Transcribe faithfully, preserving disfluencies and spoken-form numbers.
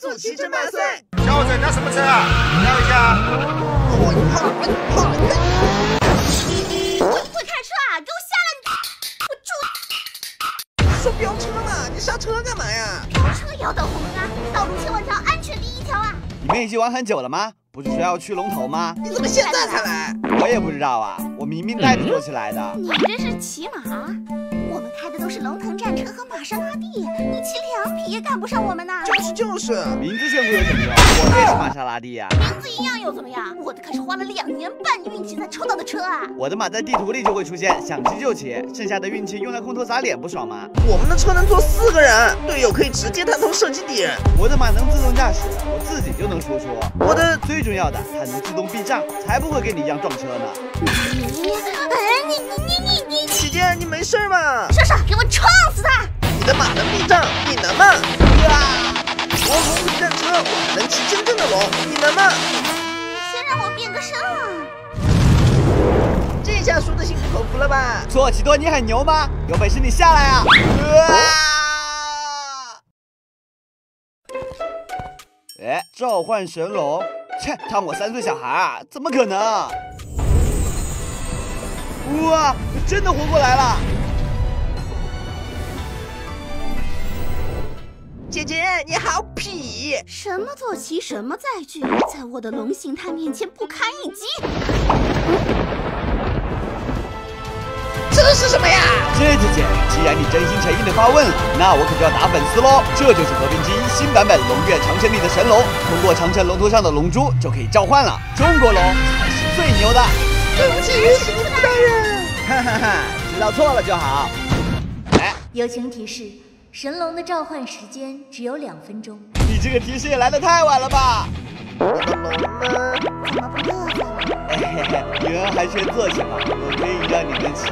祝七真万岁！ 小伙子，拿什么车啊？瞄一下。 我怕人怕人。 会不会开车啊？给我下来！我住！说飙车嘛，你刹车干嘛呀？ 飙车也要等红灯啊！道路千万条，安全第一条啊！ 你们已经玩很久了吗？不是说要去龙头吗？ 你怎么现在才来？ 我也不知道啊，我明明带着坐起来的。 你这是骑马？我们开的都是龙腾战车和玛莎拉蒂，你骑两匹也赶不上我们呐！ 就是就是， 名字炫酷有什么用？我也是玛莎拉蒂呀、啊。 名字一样又怎么样？我的可是花了两年半运气才抽到的车啊！ 我的马在地图里就会出现，想骑就骑，剩下的运气用来空投砸脸不爽吗？ 我们的车能坐四个人，队友可以直接探头射击敌人。 我的马能自动驾驶，我自己就能输出。 我的最重要的，它能自动避障，才不会跟你一样撞车呢。 你，哎，你你你你你， 姐姐，你没事吗？ 莎莎，给我撞死他！ 你的马能避障，你能吗？啊！我龙腾战车，我还能骑真正的龙，你能吗？ 先让我变个身啊！ 这下输的心口服了吧？ 佐奇多，你很牛吗？有本事你下来啊！哎、啊，召唤神龙，切，当我三岁小孩啊？怎么可能？哇，真的活过来了！ 姐姐，你好痞！ 什么坐骑，什么载具，在我的龙形态面前不堪一击。 这是什么呀？ 这姐姐，既然你真心诚意的发问了，那我可就要打粉丝喽。这就是和平精英新版本龙月长城里的神龙，通过长城龙头上的龙珠就可以召唤了。中国龙才是最牛的。 对不起，师傅大人。 哈哈哈，知道错了就好。哎， 友情提示：神龙的召唤时间只有两分钟。 你这个提示也来得太晚了吧？ 我的龙呢？ 怎么不乐呵了？ 嘿嘿嘿，女儿还是坐起吧，我可以让你们骑